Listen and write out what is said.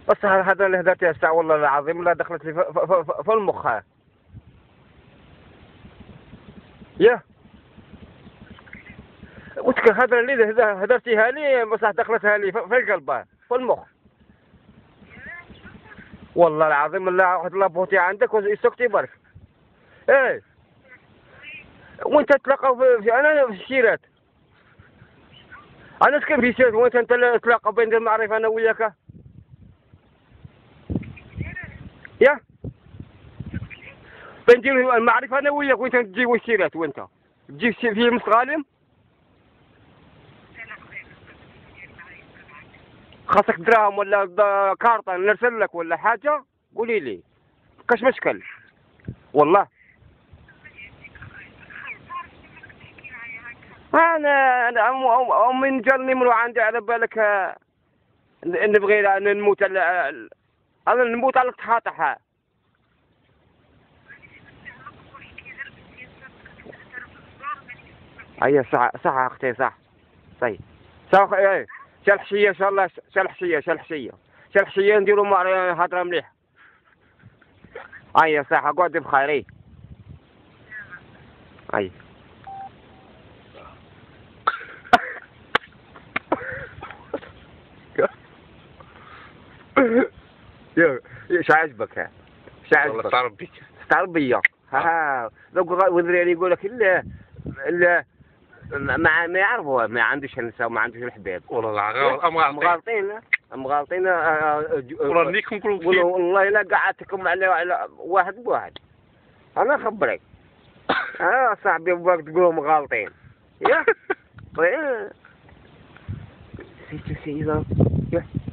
بس هذا اللي هدرتها الساعة والله العظيم لا دخلت لي في المخ. يا وتك هذا اللي هدرتيها لي بس دخلتها لي في القلب في المخ. والله العظيم لا واحد لابوتي عندك ويسكتي برك. ايه وانت تلاقوا انا في الشيرات. انا سكن في الشيرات وانت تلاقوا بين المعرفة انا وياك. يا بنجي المعرفة انا وياك وانت تجي والشيرات وانت تجي في مستغالم. خاصك دراهم ولا كارطة نرسل لك ولا حاجة قولي لي كاش مشكل والله. انا من جرني من عندي على بالك نبغي نموت انا نموت على التحاطح. اي صح صح اختي صح طيب صح. ايه شلحشية ان شاء الله شلحشية نديرو هضرة مليح. اي صح اقعد بخير. اي ايش عجبك؟ ايش عجبك؟ تربية ها لو وذريني يقول لك الا ما يعرفوا ما عندوش النساء وما عندوش الحباب. والله العظيم مغالطين والله نيكم كلهم والله لا قعدتكم على واحد بواحد. انا خبرك صاحبي ابوك تقولوا مغالطين. يا سيدي يا